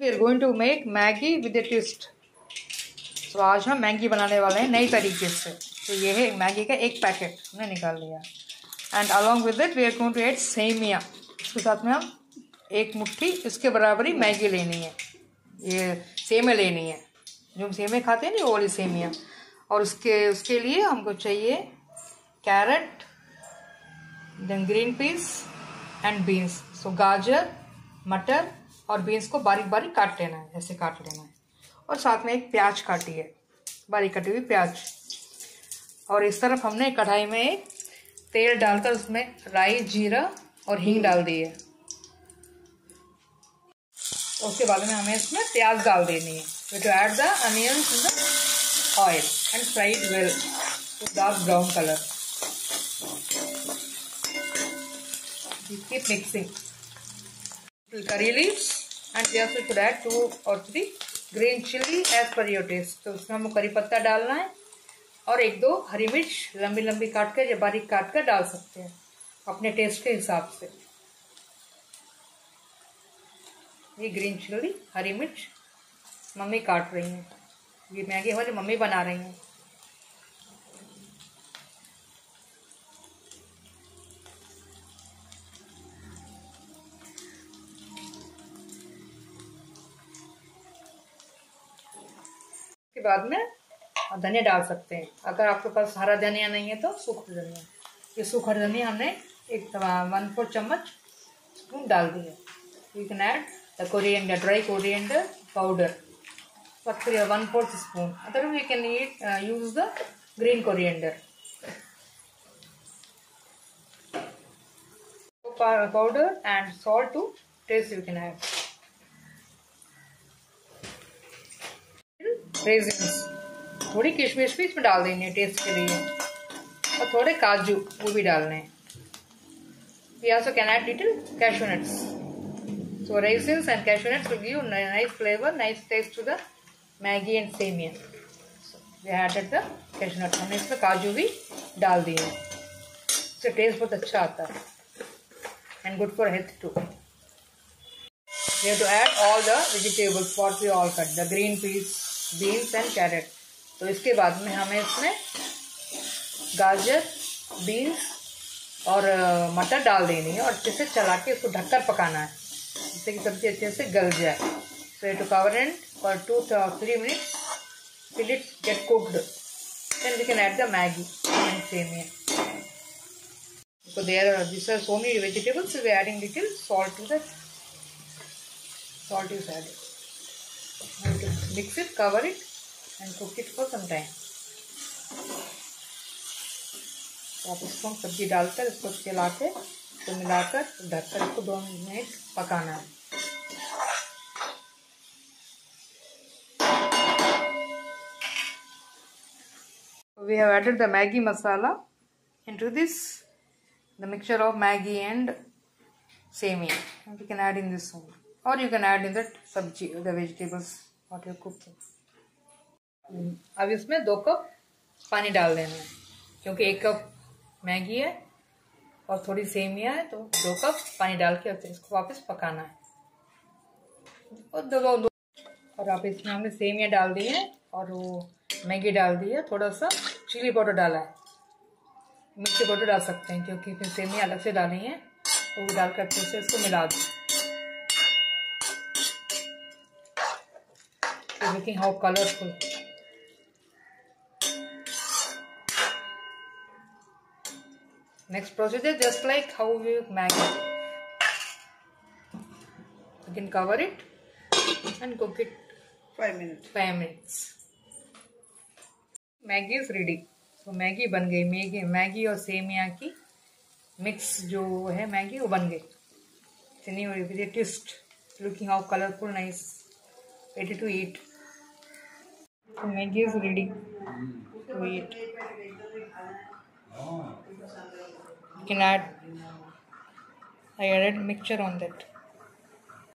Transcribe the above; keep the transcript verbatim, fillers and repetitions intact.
We are going to make Maggi with a twist. तो आज हम मैगी बनाने वाले हैं नई तरीके से। तो ये है मैगी का एक पैकेट हमने निकाल लिया and along with it we are going to add semiya. इसके साथ में हम एक मुट्ठी इसके बराबर ही मैगी लेनी है, ये सेमिया लेनी है जो हम सेमिया खाते हैं ना, वो वाली सेमिया। और उसके उसके लिए हमको चाहिए carrot, then green peas and beans. So गाजर, मटर और बीन्स को बारीक बारीक काट लेना है, ऐसे काट लेना है। और साथ में एक प्याज काटी है, बारीक कटी हुई प्याज। और इस तरफ हमने कढ़ाई में एक तेल डालकर उसमें राई, जीरा और हींग डाल दी है। उसके बाद में हमें इसमें प्याज डाल देनी है। We to add the onions in the oil and fry it well to dark brown colour. Keep mixing curry leaves and we also could add two or three green chili as per your taste। तो उसमें हमको करी पत्ता डालना है और एक दो हरी मिर्च लंबी लंबी काट कर या बारीक काट कर डाल सकते हैं अपने टेस्ट के हिसाब से। ये ग्रीन चिली, हरी मिर्च मम्मी काट रही हैं। ये मैगी हमारी मम्मी बना रही हैं। के बाद में धनिया डाल सकते हैं। अगर आपके पास हरा धनिया नहीं है तो सूखा धनिया। ये सूखा धनिया हमने एक वन फोर चम्मच स्पून डाल दी है। You can add the coriander, dry coriander powder one fourth spoon. Other we can use the green coriander powder and salt to taste you can add. Raisins, थोड़ी किशमिश भी इसमें डाल देनी है टेस्ट के लिए और थोड़े काजू वो भी डालने हैं। We also can add little cashew nuts. So raisins and cashew nuts will give nice flavor, nice taste to the Maggi and semiya. So we added the cashew nuts। हमने इसमें काजू भी डाल दिए हैं, इससे टेस्ट बहुत अच्छा आता है and good for health too। We have to add all the vegetables what we all cut, the green peas, beans and carrot. तो इसके बाद में हमें इसमें गाजर, बीन्स और मटर डाल देनी है और अच्छे से चला के इसको ढककर पकाना है जिससे कि सब्जी अच्छे से गल जाए। So to cover and for two three minutes till it get cooked, then we can add the Maggi and semiya. So there are these are so many vegetables, so we are adding little salt to the salt is added. And to mix it, cover it and cook it for some time। तो आप इसको सब्जी डालकर इसको चला के तो मिलाकर ढककर इसको दो मिनट पकाना है। We have added the Maggi masala into this, the mixture of Maggi and semiya, and you can add in this one or you can add in that सब्जी, the vegetables what you cooking। अब इसमें दो cup पानी डाल देना है क्योंकि एक कप मैगी है और थोड़ी सेमिया है, तो दो कप पानी डाल के इसको वापस पकाना है। और दो दो, दो और आप इसमें हमने सेमिया डाल दी है और वो मैगी डाल दी है, थोड़ा सा चिली पाउडर डाला है, मिर्ची पाउडर डाल सकते हैं क्योंकि फिर सेमिया अलग से डाली है, तो वो डालकर अच्छे से इसको मिला दो। Looking how colourful. Next procedure just like how we make Maggi. You can cover it and cook it five minutes. Five minutes. Maggi is ready. So Maggi बन गई। मैगी मैगी और सेमिया की मिक्स जो है मैगी वो बन गई। चलिए with a twist. Looking how colorful, nice, ready to eat. So Maggi is ready to eat. You can add I added mixture on that.